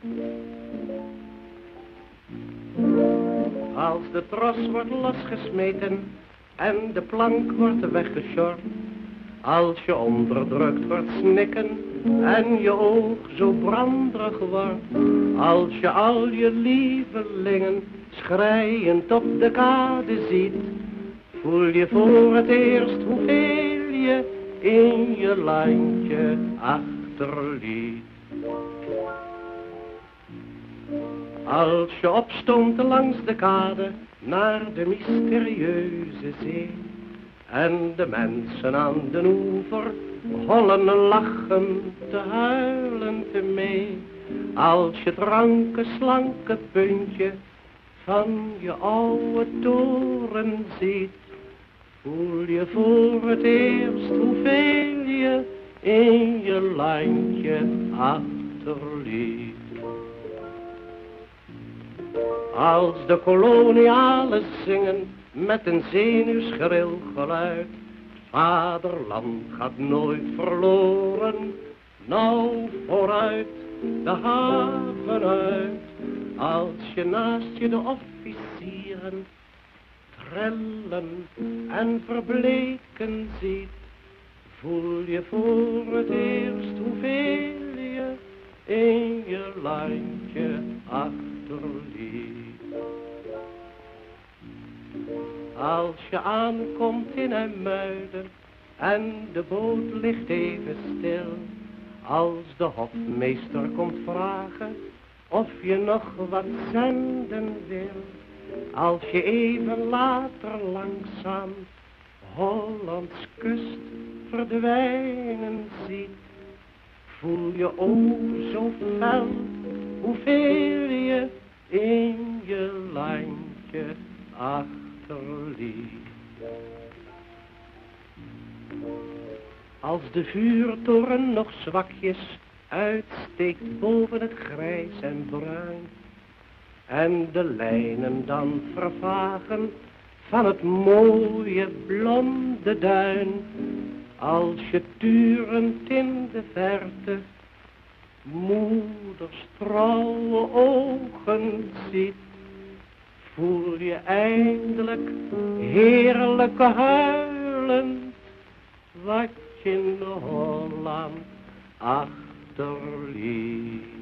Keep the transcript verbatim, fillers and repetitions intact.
Als de tros wordt losgesmeten en de plank wordt weggeshort, als je onderdrukt wordt snikken en je oog zo branderig wordt, als je al je lievelingen schreiend op de kade ziet, voel je voor het eerst hoeveel je in je landje achterliet. Als je opstond langs de kade naar de mysterieuze zee en de mensen aan de oever hollen lachen te huilen te mee, als je het ranke slanke puntje van je oude toren ziet, voel je voor het eerst hoeveel je in je landje achterliet. Als de kolonialen zingen met een zenuwschril geluid, vaderland gaat nooit verloren, nou vooruit de haven uit. Als je naast je de officieren trillen en verbleken ziet, voel je voor het eerst hoeveel je in je landje achterliet. Als je aankomt in IJmuiden en de boot ligt even stil, als de hofmeester komt vragen of je nog wat zenden wil, als je even later langzaam Hollands kust verdwijnen ziet, voel je ook zo fel hoeveel je in je landje achterliet. Als de vuurtoren nog zwakjes uitsteekt boven het grijs en bruin en de lijnen dan vervagen van het mooie blonde duin, als je turend in de verte moeders trouwe ogen ziet, voel je eindelijk heerlijk huilend wat je in Holland achterliet.